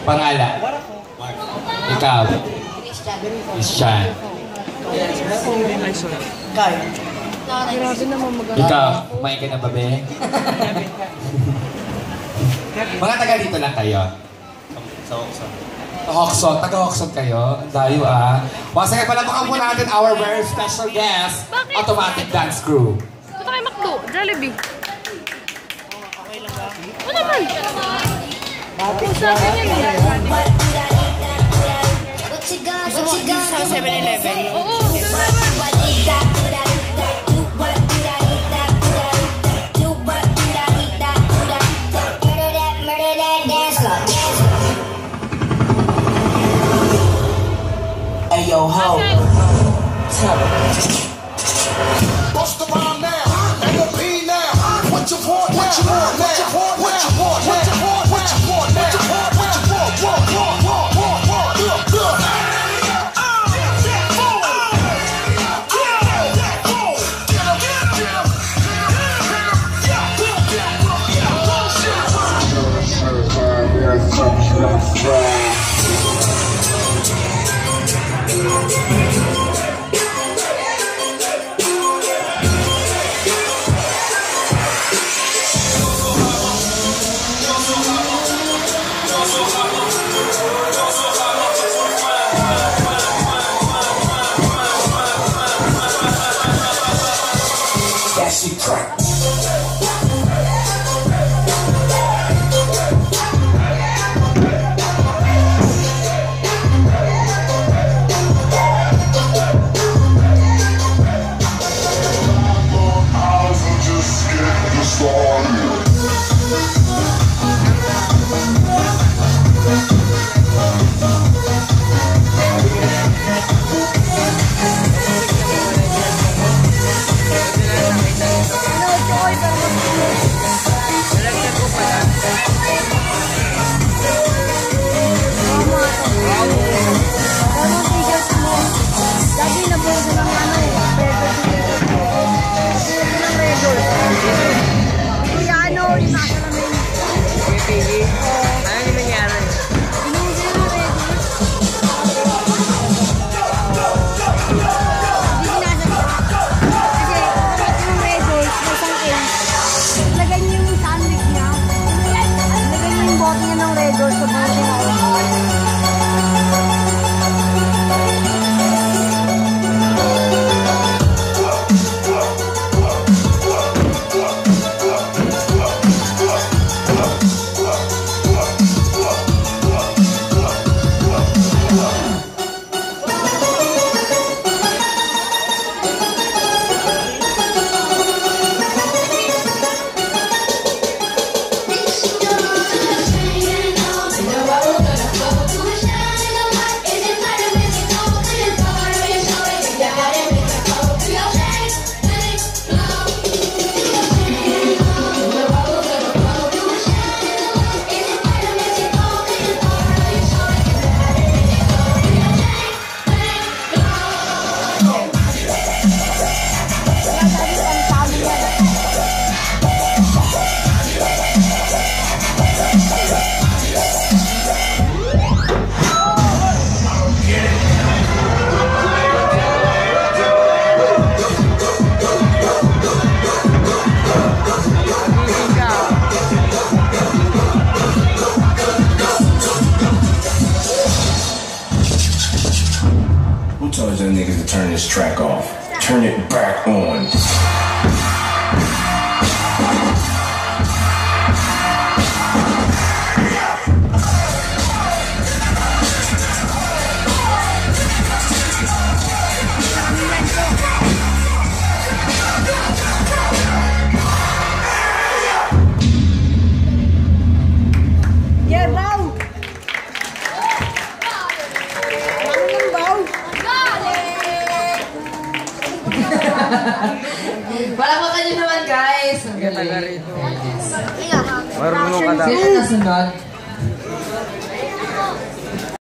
Pangalan? Ikaw? Christian. Ikaw, kumain ka na ba, be? Mga taga dito lang kayo? Sa Oxon. Hoxon, taga-Hoxon kayo. Ang dayo Once again, palamakan po natin our very special guest, Automatic Dance Crew. Punta kayo Macdo, Jollibee. O naman. Kung sa akin yan eh. Sa 7-Eleven? Oo, 7-Eleven. Hey yo, ho. Bust the rhyme now, MOP now. What you want now? What you want now? What you want now? What you want? What you want now? What you want? What you want? Told them niggas to turn this track off. Turn it back on. Palakpakan nyo naman guys! Ang ganda rito. Marunong ka daw. Sino nasunod?